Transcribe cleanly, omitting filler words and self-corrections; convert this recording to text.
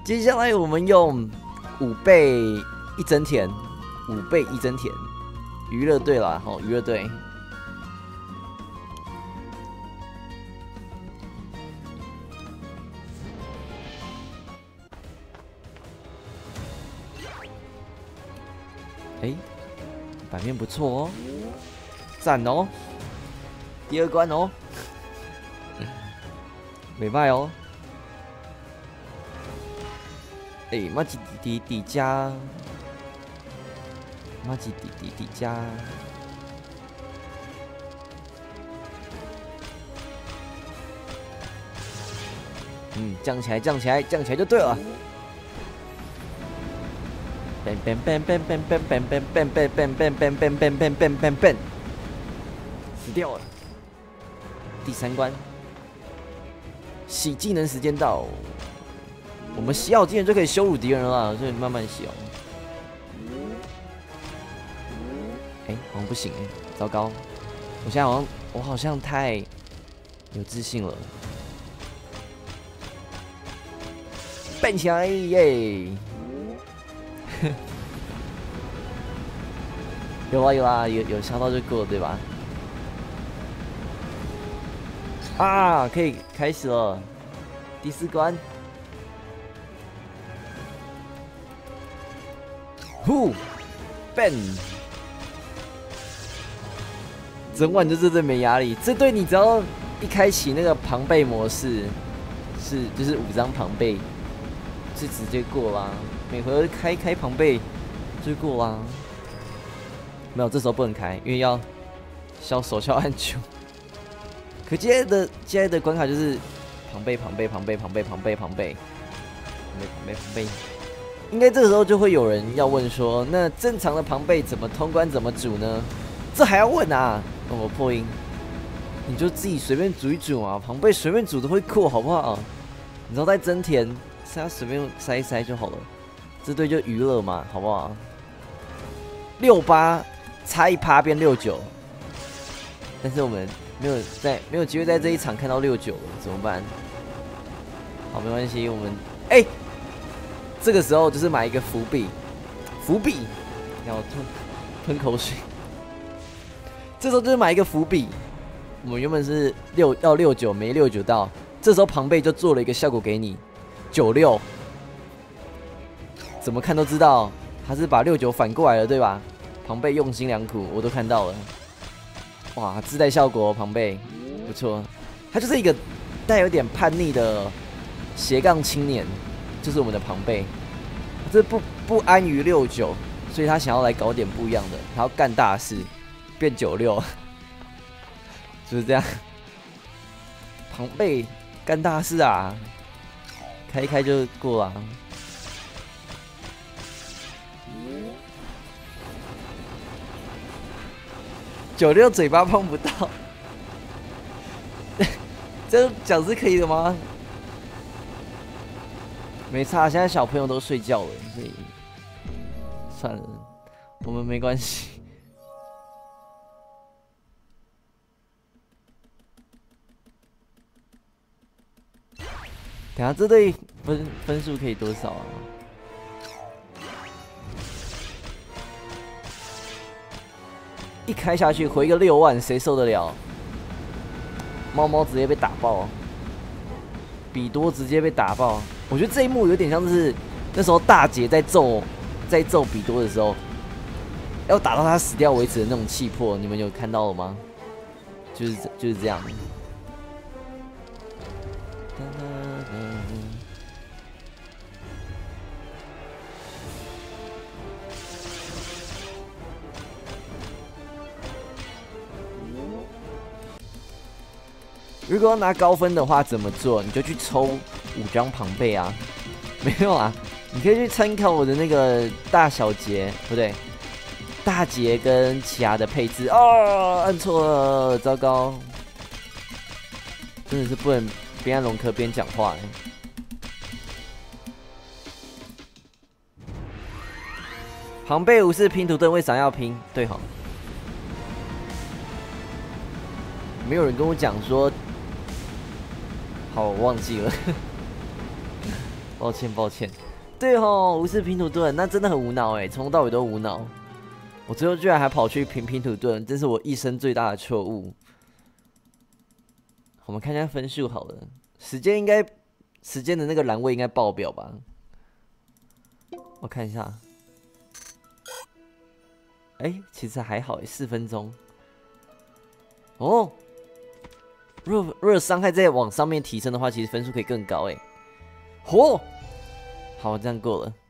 接下来我们用5倍一增田，5倍一增田，娱乐队啦，好，娱乐队。哎，版面不错哦，赞哦，第2关哦，没败哦。哎，马吉弟弟家，马吉弟弟家，降起来，降起来，降起来就对了。死掉了。第3关，洗技能时间到。我们洗好技能就可以羞辱敌人了，所以慢慢洗哦。哎，好像不行哎，糟糕！我现在我好像太有自信了。蹦起来耶！有啊有啊，有烧到就够了，对吧？啊，可以开始了，第4关。呼 ，Ben， 整晚就这阵没压力。这对你只要一开启那个庞贝模式，就是5张庞贝，就直接过啦。每回合开庞贝就过啦。没有，这时候不能开，因为要手效按钮。可接下来的关卡就是庞贝。应该这个时候就会有人要问说，那正常的庞贝怎么通关怎么煮呢？这还要问啊？我破音，你就自己随便煮一煮啊，庞贝随便煮都会过，好不好？你知道在增田，它随便塞一塞就好了。这对就娱乐嘛，好不好？68差1%变69，但是我们没有机会在这一场看到69了，怎么办？好，没关系，我们这个时候就是买一个伏笔，然后吞口水。这时候就是买一个伏笔，我们原本是要69，没69到，这时候庞贝就做了一个效果给你，96，怎么看都知道他是把69反过来了，对吧？庞贝用心良苦，我都看到了。哇，自带效果，庞贝不错，他就是一个带有点叛逆的斜杠青年。就是我们的庞贝，这不安于69，所以他想要来搞点不一样的，他要干大事，变96，就是这样。庞贝干大事啊，开一开就过了。96嘴巴碰不到，这讲是可以的吗？没差，现在小朋友都睡觉了，所以算了，我们没关系。等下这队分数可以多少啊？一开下去回个6万，谁受得了？猫直接被打爆，比多直接被打爆。我觉得这一幕有点像是那时候大姐在揍比多的时候，要打到他死掉为止的那种气魄，你们有看到了吗？就是这样。如果要拿高分的话，怎么做？你就去抽5张庞贝啊！没有啊，你可以去参考我的那个大小节，不对，大节跟其他的配置。哦，按错了，糟糕！真的是不能边按龙科边讲话。庞贝武士拼图盾为啥要拼？对好，没有人跟我讲说。好，我忘记了。 抱歉抱歉。对吼，无视拼图盾，那真的很无脑哎，从头到尾都无脑。我最后居然还跑去拼图盾，这是我一生最大的错误。我们看一下分数好了，时间的那个栏位应该爆表吧？我看一下，其实还好4分钟。哦，如果伤害再往上面提升的话，其实分数可以更高哎。嚯，好，这样够了。